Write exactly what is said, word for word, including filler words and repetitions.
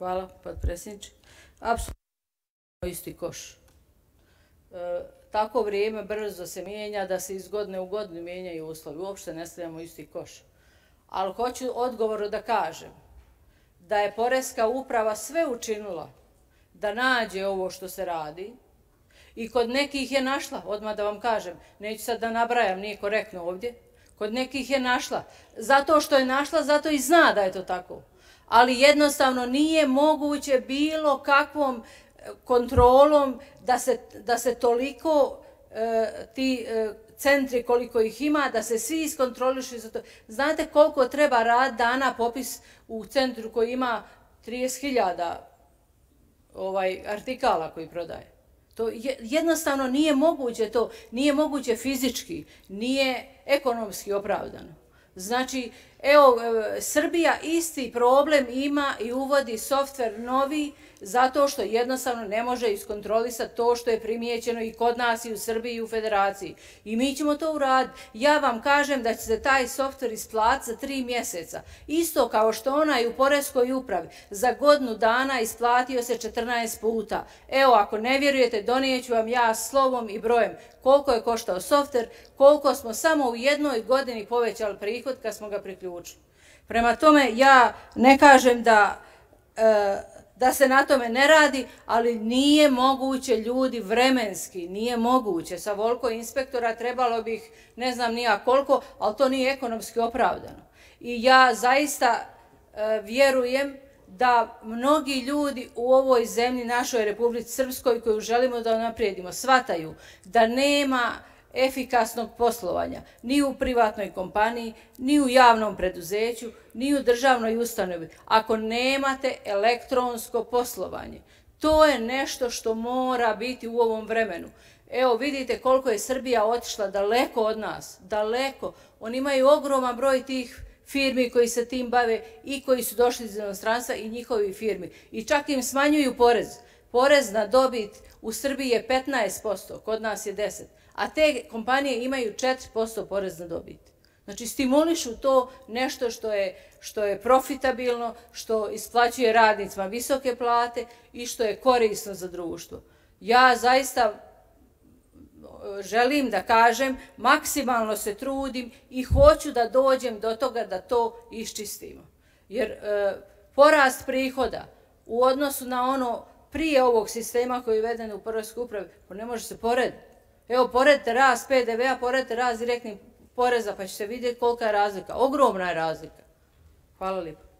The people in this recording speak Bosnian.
Hvala, potpredsjedniče. Apsolutno isti koš. E, tako vrijeme brzo se mijenja da se iz godine u godinu mijenjaju uslovi. Uopšte ne stavljamo isti koš. Ali hoću odgovoru da kažem da je Poreska uprava sve učinila da nađe ovo što se radi i kod nekih je našla, odmah da vam kažem, neću sad da nabrajam, nije korektno ovdje, kod nekih je našla. Zato što je našla, zato i zna da je to tako. Ali jednostavno nije moguće bilo kakvom kontrolom da se, da se toliko e, ti e, centri koliko ih ima, da se svi iskontrolišu. Znate koliko treba rad dana popis u centru koji ima trideset hiljada ovaj, artikala koji prodaje. To jednostavno nije moguće to, nije moguće fizički, nije ekonomski opravdano. Znači, evo, Srbija isti problem ima i uvodi softver novi zato što jednostavno ne može iskontrolisati to što je primijećeno i kod nas i u Srbiji i u Federaciji. I mi ćemo to uraditi. Ja vam kažem da će se taj softver isplatiti za tri mjeseca. Isto kao što onaj u Poreskoj upravi za godinu dana isplatio se četrnaest puta. Evo, ako ne vjerujete, donijet ću vam ja slovom i brojem koliko je koštao softver, koliko smo samo u jednoj godini povećali prihod kad smo ga priključili. Prema tome, ja ne kažem da... E, da se na tome ne radi, ali nije moguće ljudi vremenski, nije moguće. Sa voliko inspektora trebalo bi ih ne znam nija koliko, ali to nije ekonomski opravdano. I ja zaista e, vjerujem da mnogi ljudi u ovoj zemlji, našoj Republici Srpskoj, koju želimo da naprijedimo, shvataju da nema efikasnog poslovanja ni u privatnoj kompaniji, ni u javnom preduzeću, ni u državnoj ustanovi. Ako nemate elektronsko poslovanje, to je nešto što mora biti u ovom vremenu. Evo vidite koliko je Srbija otišla daleko od nas, daleko. Oni imaju ogroman broj tih firmi koji se tim bave i koji su došli iz inostranstva i njihovi firmi. I čak im smanjuju porez. Porez na dobit u Srbiji je petnaest posto, kod nas je deset posto. A te kompanije imaju četiri posto porez na dobit. Znači stimulišu to nešto što je, što je profitabilno, što isplaćuje radnicima visoke plate i što je korisno za društvo. Ja zaista želim da kažem, maksimalno se trudim i hoću da dođem do toga da to iščistimo. Jer e, porast prihoda u odnosu na ono prije ovog sistema koji je uveden u Poreskoj upravi, ne može se porediti. Evo, poredite rast P D V-a, poredite rast direktnih poreza, pa ćete vidjeti kolika je razlika. Ogromna je razlika. Hvala lijepo.